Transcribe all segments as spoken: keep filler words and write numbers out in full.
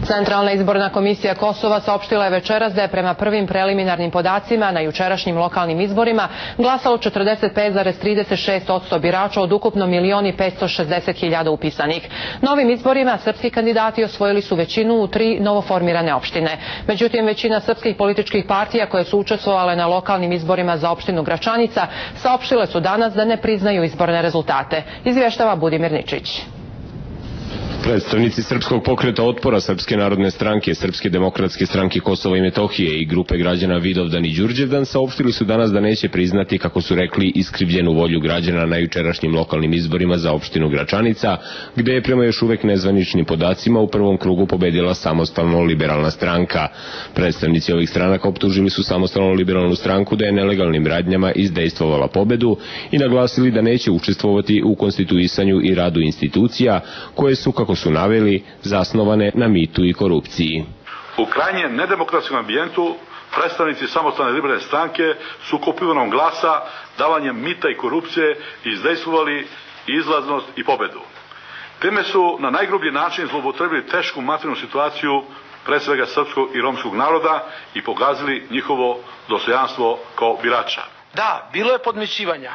Centralna izborna komisija Kosova saopštila je večeras da je prema prvim preliminarnim podacima na jučerašnjim lokalnim izborima glasalo četrdeset pet zarez trideset šest posto birača od ukupno milion i petsto šezdeset hiljada upisanih. Novim izborima srpski kandidati osvojili su većinu u tri novoformirane opštine. Međutim, većina srpskih političkih partija koje su učestvovale na lokalnim izborima za opštinu Gračanica saopštile su danas da ne priznaju izborne rezultate. Izvještava Budimir Ničić. Predstavnici Srpskog pokreta otpora, Srpske narodne stranke, Srpske demokratske stranke Kosova i Metohije i grupe građana Vidovdan i Đurđevdan saopštili su danas da neće priznati, kako su rekli, iskrivljenu volju građana na jučerašnjim lokalnim izborima za opštinu Gračanica, gde je prema još uvek nezvaničnim podacima u prvom krugu pobedila Samostalno liberalna stranka. Predstavnici ovih stranaka optužili su Samostalno liberalnu stranku da je nelegalnim radnjama izdejstvovala pobedu i naglasili da neće učestvovati u konstituisanju i radu institucija koje su, kako su naveli, zasnovane na mitu i korupciji. U krajnje nedemokratskom ambijentu predstavnici Samostalne liberalne stranke su kupivanom glasa, davanjem mita i korupcije izdejstvovali izlaznost i pobedu. Time su na najgrublji način zloupotrebili tešku materijalnu situaciju pre svega srpskog i romskog naroda i pogazili njihovo dostojanstvo kao birača. Da, bilo je podmićivanja.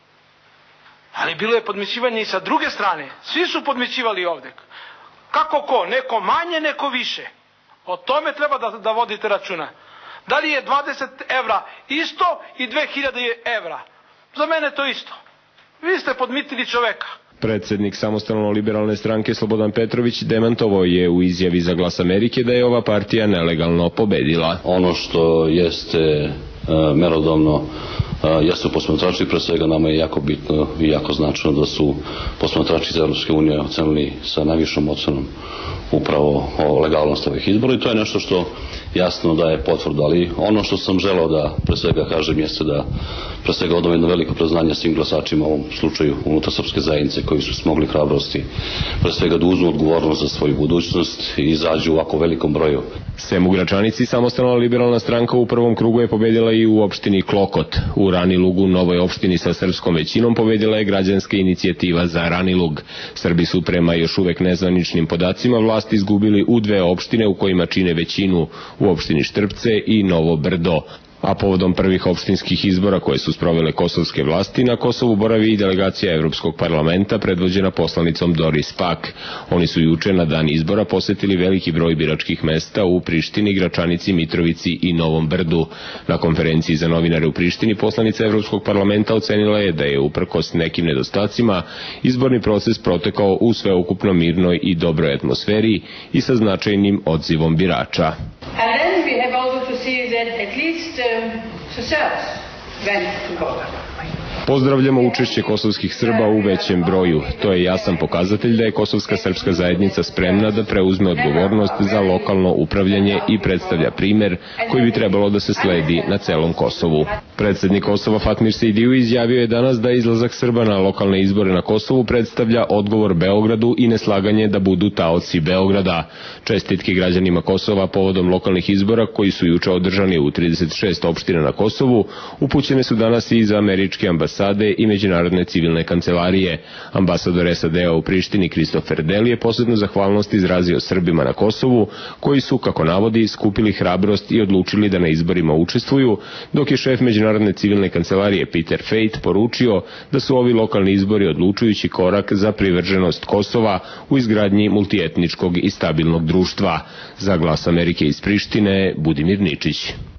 Ali bilo je podmićivanje i sa druge strane. Svi su podmićivali ovdje. Kako ko? Neko manje, neko više. O tome treba da, da vodite računa. Da li je dvadeset evra isto i dve hiljade evra? Za mene to isto. Vi ste podmitili čoveka. Predsednik Samostalno liberalne stranke Slobodan Petrović demantovao je u izjavi za Glas Amerike da je ova partija nelegalno pobedila. Ono što jeste uh, merodavno uh, jesu posmatrači, pre svega nama je jako bitno i jako značajno da su posmatrači iz Evropske unije ocenili sa najvišom ocenom upravo o legalnosti ovih izbora i to je nešto što jasno daje potvrdu, ali ono što sam želeo da pre svega kažem jeste da pre svega odam jedno veliko priznanje svim glasačima u ovom slučaju unutar srpske zajednice koji su smogli hrabrosti pre svega da uzmu odgovornost za svoju budućnost i izađu u ovako velikom broju. Sem u Gračanici, Samostalna liberalna stranka u prvom krugu je pobedila i u opštini Klokot. U Ranilugu, novoj opštini sa srpskom većinom, pobedila je građanska inicijativa za Ranilug. Srbi su prema još uvek nezvaničnim podacima vlast izgubili u dve opštine u kojima čine većinu, u opštini Štrpce i Novo Brdo. A povodom prvih opštinskih izbora koje su sprovele kosovske vlasti, na Kosovu boravi i delegacija Evropskog parlamenta predvođena poslanicom Doris Pak. Oni su juče na dan izbora posetili veliki broj biračkih mesta u Prištini, Gračanici, Mitrovici i Novom Brdu. Na konferenciji za novinare u Prištini poslanica Evropskog parlamenta ocenila je da je uprkos nekim nedostacima izborni proces protekao u sveukupno mirnoj i dobroj atmosferi i sa značajnim odzivom birača. And then we have also to see that at least um, the Serbs went to vote. Pozdravljamo učešće kosovskih Srba u većem broju. To je jasan pokazatelj da je kosovska srpska zajednica spremna da preuzme odgovornost za lokalno upravljanje i predstavlja primer koji bi trebalo da se sledi na celom Kosovu. Predsednik Kosova Fatmir Sejdiju izjavio je danas da izlazak Srba na lokalne izbore na Kosovu predstavlja odgovor Beogradu i neslaganje da budu taoci Beograda. Čestitke građanima Kosova povodom lokalnih izbora koji su juče održani u trideset šest opština na Kosovu upućene su danas i iz američke ambasade i međunarodne civilne kancelarije. Ambasador S A D-a u Prištini Kristofer Deli je posebnu zahvalnost izrazio Srbima na Kosovu koji su, kako navodi, skupili hrabrost i odlučili da na izborima učestvuju, dok je šef međunarodne civilne kancelarije Peter Fejt poručio da su ovi lokalni izbori odlučujući korak za privrženost Kosova u izgradnji multietničkog i stabilnog društva. Za Glas Amerike iz Prištine, Budimir Ničić.